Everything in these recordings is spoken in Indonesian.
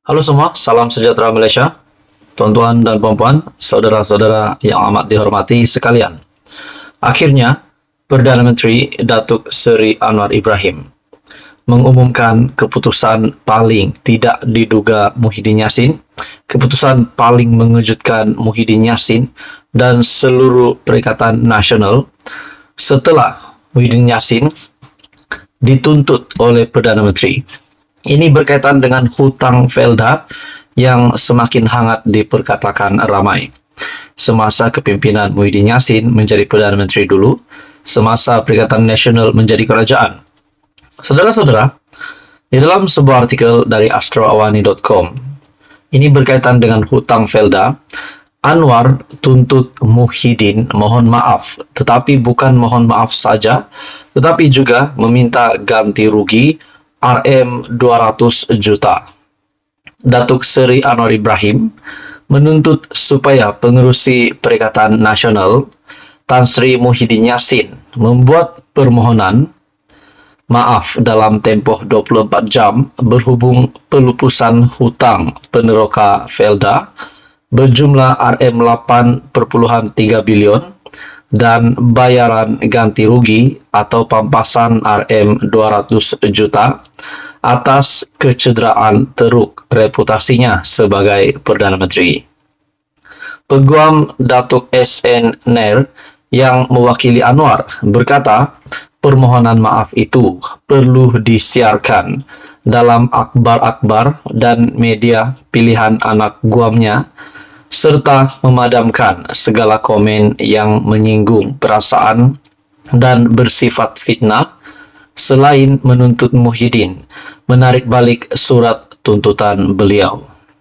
Halo semua, salam sejahtera Malaysia. Tuan-tuan dan puan-puan, saudara-saudara yang amat dihormati sekalian. Akhirnya, Perdana Menteri Datuk Seri Anwar Ibrahim mengumumkan keputusan paling tidak diduga Muhyiddin Yassin, keputusan paling mengejutkan Muhyiddin Yassin dan seluruh Perikatan Nasional setelah Muhyiddin Yassin dituntut oleh Perdana Menteri. Ini berkaitan dengan hutang Felda yang semakin hangat diperkatakan ramai. Semasa kepimpinan Muhyiddin Yassin menjadi Perdana Menteri dulu, semasa Perikatan Nasional menjadi kerajaan. Saudara-saudara, di dalam sebuah artikel dari astroawani.com, ini berkaitan dengan hutang Felda. Anwar tuntut Muhyiddin mohon maaf, tetapi bukan mohon maaf saja, tetapi juga meminta ganti rugi RM200 juta. Datuk Seri Anwar Ibrahim menuntut supaya pengerusi Perikatan Nasional Tan Sri Muhyiddin Yassin membuat permohonan maaf dalam tempoh 24 jam berhubung pelupusan hutang peneroka Felda berjumlah RM8.3 bilion dan bayaran ganti rugi atau pampasan RM200 juta atas kecederaan teruk reputasinya sebagai Perdana Menteri. Peguam Datuk SN Nair yang mewakili Anwar berkata permohonan maaf itu perlu disiarkan dalam akhbar-akhbar dan media pilihan anak guamnya serta memadamkan segala komen yang menyinggung perasaan dan bersifat fitnah, selain menuntut Muhyiddin menarik balik surat tuntutan beliau.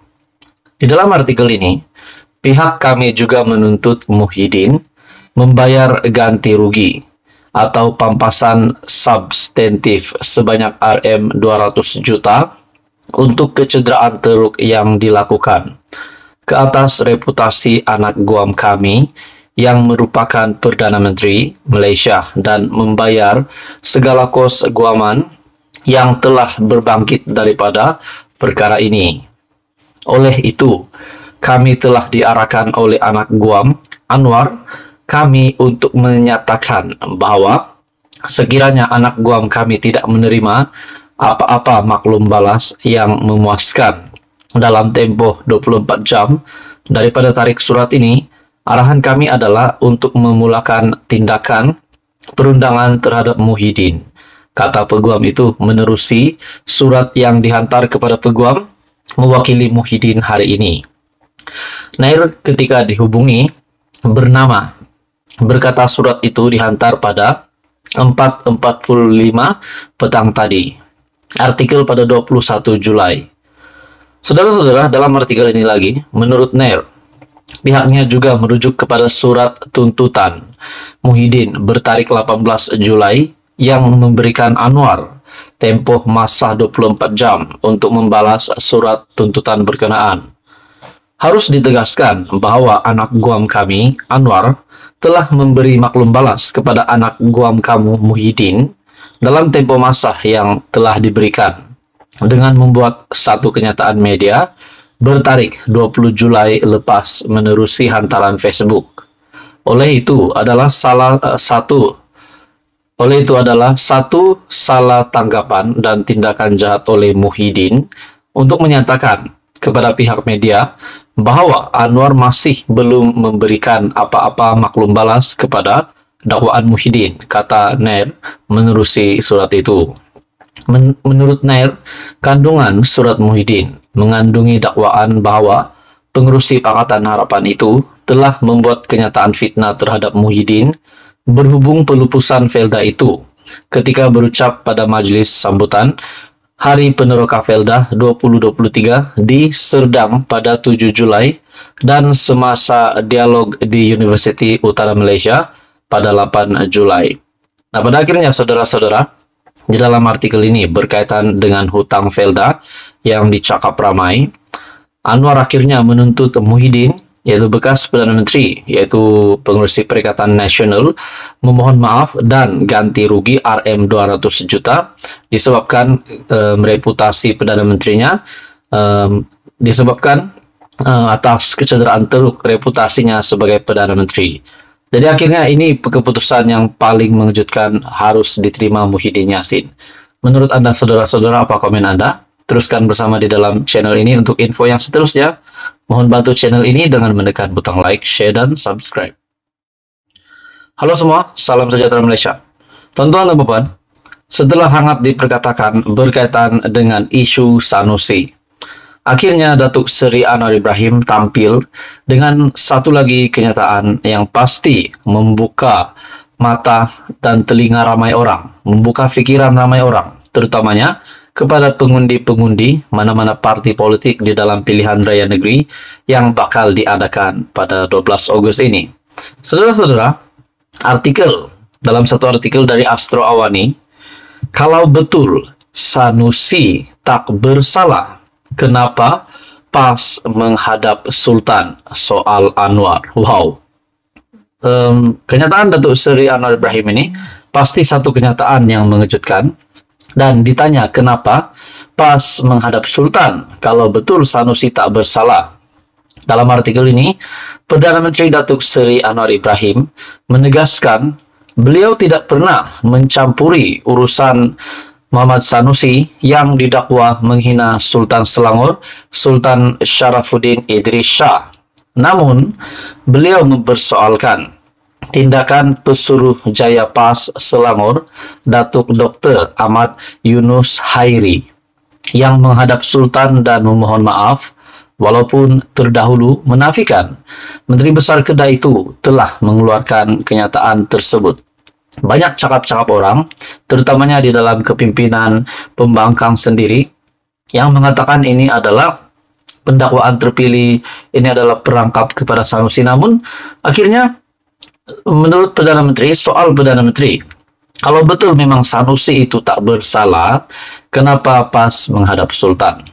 Di dalam artikel ini, pihak kami juga menuntut Muhyiddin membayar ganti rugi atau pampasan substantif sebanyak RM200 juta untuk kecederaan teruk yang dilakukan ke atas reputasi anak guam kami yang merupakan Perdana Menteri Malaysia dan membayar segala kos guaman yang telah berbangkit daripada perkara ini. Oleh itu, kami telah diarahkan oleh anak guam Anwar kami untuk menyatakan bahwa sekiranya anak guam kami tidak menerima apa-apa maklum balas yang memuaskan dalam tempoh 24 jam daripada tarik surat ini, arahan kami adalah untuk memulakan tindakan perundangan terhadap Muhyiddin. Kata peguam itu menerusi surat yang dihantar kepada peguam mewakili Muhyiddin hari ini. Nair ketika dihubungi bernama berkata surat itu dihantar pada 4.45 petang tadi. Artikel pada 21 Julai. Saudara-saudara, dalam artikel ini lagi, menurut Nair, pihaknya juga merujuk kepada surat tuntutan Muhyiddin bertarik 18 Julai yang memberikan Anwar tempoh masa 24 jam untuk membalas surat tuntutan berkenaan. Harus ditegaskan bahwa anak guam kami, Anwar, telah memberi maklum balas kepada anak guam kamu, Muhyiddin, dalam tempo masa yang telah diberikan dengan membuat satu kenyataan media bertarik 20 Julai lepas menerusi hantaran Facebook. Oleh itu adalah satu salah tanggapan dan tindakan jahat oleh Muhyiddin untuk menyatakan kepada pihak media bahwa Anwar masih belum memberikan apa-apa maklum balas kepada dakwaan Muhyiddin, kata Nair menerusi surat itu. Menurut Nair, kandungan surat Muhyiddin mengandungi dakwaan bahwa pengerusi Pakatan Harapan itu telah membuat kenyataan fitnah terhadap Muhyiddin berhubung pelupusan Felda itu ketika berucap pada majlis sambutan Hari Peneroka Felda 2023 di Serdang pada 7 Julai dan semasa dialog di Universiti Utara Malaysia pada 8 Julai. Nah, pada akhirnya saudara-saudara, di dalam artikel ini berkaitan dengan hutang Felda yang dicakap ramai, Anwar akhirnya menuntut Muhyiddin, yaitu bekas Perdana Menteri, yaitu pengerusi Perikatan Nasional, memohon maaf dan ganti rugi RM200 juta disebabkan reputasi Perdana Menterinya disebabkan atas kecederaan teruk reputasinya sebagai Perdana Menteri. Jadi akhirnya ini keputusan yang paling mengejutkan harus diterima Muhyiddin Yassin. Menurut Anda saudara-saudara, apa komen Anda? Teruskan bersama di dalam channel ini untuk info yang seterusnya. Mohon bantu channel ini dengan menekan butang like, share, dan subscribe. Halo semua, salam sejahtera Malaysia. Tuan-tuan dan puan, setelah hangat diperkatakan berkaitan dengan isu Sanusi, akhirnya Datuk Seri Anwar Ibrahim tampil dengan satu lagi kenyataan yang pasti membuka mata dan telinga ramai orang, membuka fikiran ramai orang, terutamanya kepada pengundi-pengundi mana-mana parti politik di dalam pilihan raya negeri yang bakal diadakan pada 12 Ogos ini. Saudara-saudara, dalam satu artikel dari Astro Awani, kalau betul Sanusi tak bersalah, kenapa PAS menghadap Sultan soal Anwar? Wow. Kenyataan Datuk Seri Anwar Ibrahim ini pasti satu kenyataan yang mengejutkan. Dan ditanya kenapa PAS menghadap Sultan kalau betul Sanusi tak bersalah. Dalam artikel ini, Perdana Menteri Datuk Seri Anwar Ibrahim menegaskan beliau tidak pernah mencampuri urusan Muhammad Sanusi yang didakwa menghina Sultan Selangor, Sultan Sharafuddin Idris Shah. Namun, beliau mempersoalkan tindakan Pesuruh Jaya PAS Selangor, Datuk Dr. Ahmad Yunus Hairi, yang menghadap Sultan dan memohon maaf, walaupun terdahulu menafikan Menteri Besar Kedah itu telah mengeluarkan kenyataan tersebut. Banyak cakap-cakap orang, terutamanya di dalam kepimpinan pembangkang sendiri, yang mengatakan ini adalah pendakwaan terpilih, ini adalah perangkap kepada Sanusi. Namun, akhirnya, menurut Perdana Menteri, soal Perdana Menteri, kalau betul memang Sanusi itu tak bersalah, kenapa PAS menghadap Sultan?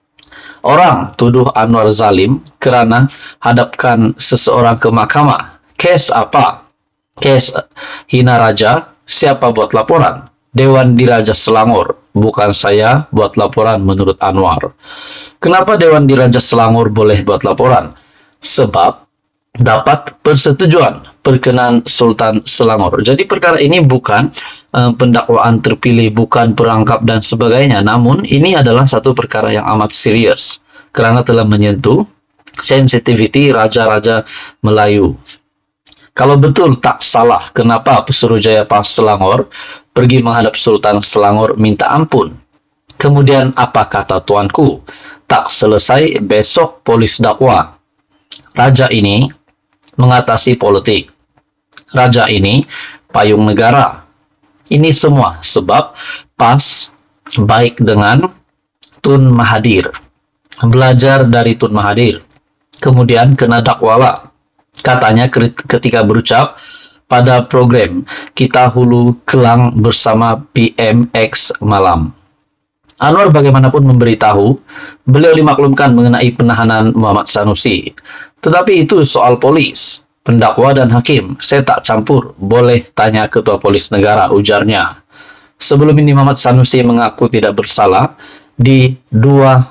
Orang tuduh Anwar zalim kerana hadapkan seseorang ke mahkamah. Kes apa? Kes hina raja, siapa buat laporan? Dewan Diraja Selangor, bukan saya buat laporan menurut Anwar. Kenapa Dewan Diraja Selangor boleh buat laporan? Sebab dapat persetujuan perkenan Sultan Selangor. Jadi perkara ini bukan pendakwaan terpilih, bukan perangkap dan sebagainya. Namun ini adalah satu perkara yang amat serius kerana telah menyentuh sensitiviti raja-raja Melayu. Kalau betul tak salah, kenapa Pesuruhjaya PAS Selangor pergi menghadap Sultan Selangor minta ampun? Kemudian apa kata tuanku? Tak selesai besok polis dakwa. Raja ini mengatasi politik. Raja ini payung negara. Ini semua sebab PAS baik dengan Tun Mahathir. Belajar dari Tun Mahathir. Kemudian kena dakwala. Katanya ketika berucap pada program Kita Hulu Kelang bersama PMX malam. Anwar bagaimanapun memberitahu, beliau dimaklumkan mengenai penahanan Muhammad Sanusi. Tetapi itu soal polis, pendakwa dan hakim. Saya tak campur, boleh tanya Ketua Polis Negara, ujarnya. Sebelum ini Muhammad Sanusi mengaku tidak bersalah di dua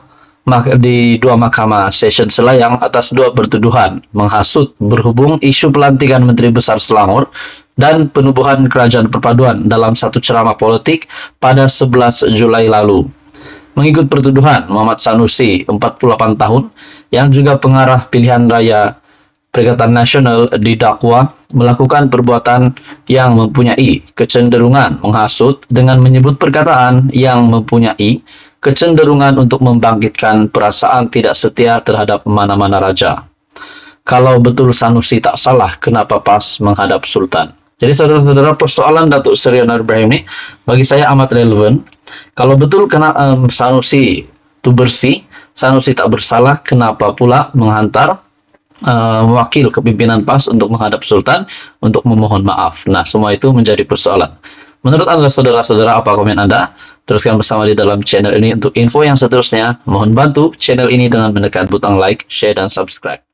mahkamah session Selayang atas dua pertuduhan menghasut berhubung isu pelantikan Menteri Besar Selangor dan penubuhan Kerajaan Perpaduan dalam satu ceramah politik pada 11 Julai lalu. Mengikut pertuduhan, Muhammad Sanusi, 48 tahun, yang juga pengarah pilihan raya Perikatan Nasional, didakwa melakukan perbuatan yang mempunyai kecenderungan menghasut dengan menyebut perkataan yang mempunyai kecenderungan untuk membangkitkan perasaan tidak setia terhadap mana-mana raja. Kalau betul Sanusi tak salah, kenapa PAS menghadap Sultan? Jadi saudara-saudara, persoalan Datuk Seri Anwar Ibrahim ini bagi saya amat relevan. Kalau betul Sanusi itu bersih, Sanusi tak bersalah, kenapa pula menghantar wakil kepimpinan PAS untuk menghadap Sultan untuk memohon maaf? Nah, semua itu menjadi persoalan. Menurut Anda saudara-saudara, apa komen Anda? Teruskan bersama di dalam channel ini untuk info yang seterusnya. Mohon bantu channel ini dengan menekan butang like, share, dan subscribe.